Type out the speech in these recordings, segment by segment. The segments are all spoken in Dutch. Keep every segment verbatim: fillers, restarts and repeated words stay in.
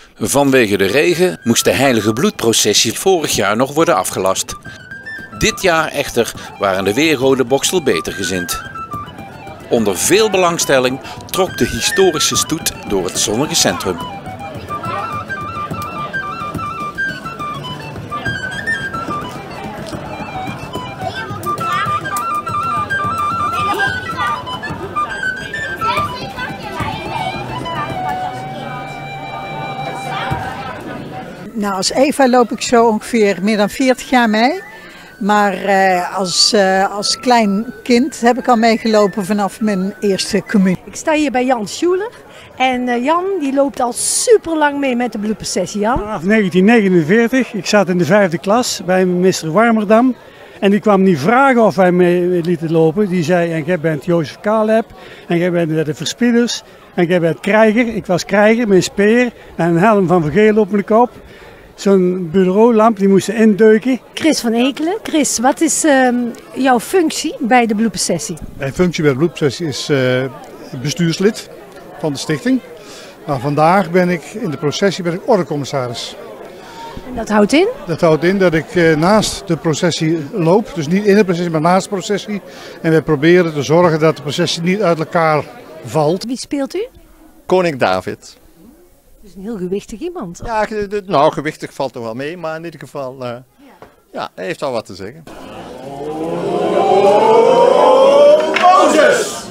Vanwege de regen moest de heilige bloedprocessie vorig jaar nog worden afgelast. Dit jaar echter waren de weergoden Boxtel beter gezind. Onder veel belangstelling trok de historische stoet door het zonnige centrum. Nou, als Eva loop ik zo ongeveer meer dan veertig jaar mee. Maar uh, als, uh, als klein kind heb ik al meegelopen vanaf mijn eerste communie. Ik sta hier bij Jan Schuler. En uh, Jan die loopt al super lang mee met de bloedprocessie, Jan. Vanaf negentien negenenveertig, ik zat in de vijfde klas bij meester Warmerdam. En die kwam niet vragen of wij mee lieten lopen. Die zei, en jij bent Jozef Caleb, en jij bent de verspieders, en jij bent krijger. Ik was krijger met een speer en een helm van vergeel op mijn kop. Zo'n bureaulamp, die moesten indeuken. Chris van Ekelen. Chris, wat is uh, jouw functie bij de bloedprocessie? Mijn functie bij de bloedprocessie is uh, bestuurslid van de stichting. Nou, vandaag ben ik in de processie ben ik ordecommissaris. En dat houdt in? Dat houdt in dat ik uh, naast de processie loop, dus niet in de processie, maar naast de processie. En wij proberen te zorgen dat de processie niet uit elkaar valt. Wie speelt u? Koning David. Dus een heel gewichtig iemand. Ja, nou gewichtig valt er wel mee, maar in ieder geval, uh, ja. ja, hij heeft al wat te zeggen. Mozes!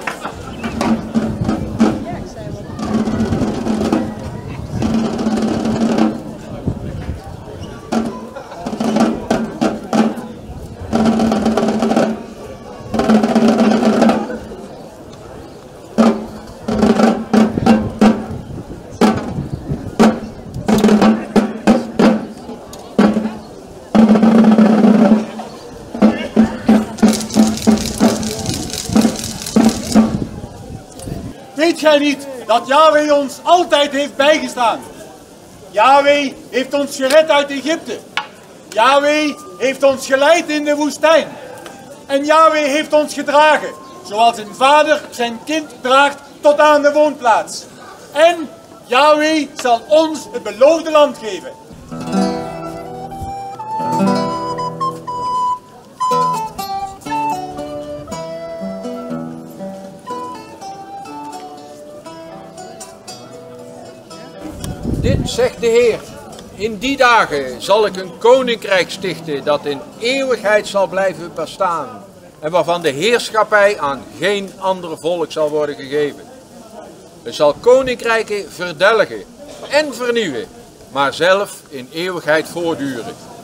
Weet gij niet dat Yahweh ons altijd heeft bijgestaan? Yahweh heeft ons gered uit Egypte. Yahweh heeft ons geleid in de woestijn. En Yahweh heeft ons gedragen, zoals een vader zijn kind draagt tot aan de woonplaats. En Yahweh zal ons het beloofde land geven. Dit zegt de Heer, in die dagen zal ik een koninkrijk stichten dat in eeuwigheid zal blijven bestaan en waarvan de heerschappij aan geen ander volk zal worden gegeven. Het zal koninkrijken verdelgen en vernieuwen, maar zelf in eeuwigheid voortduren.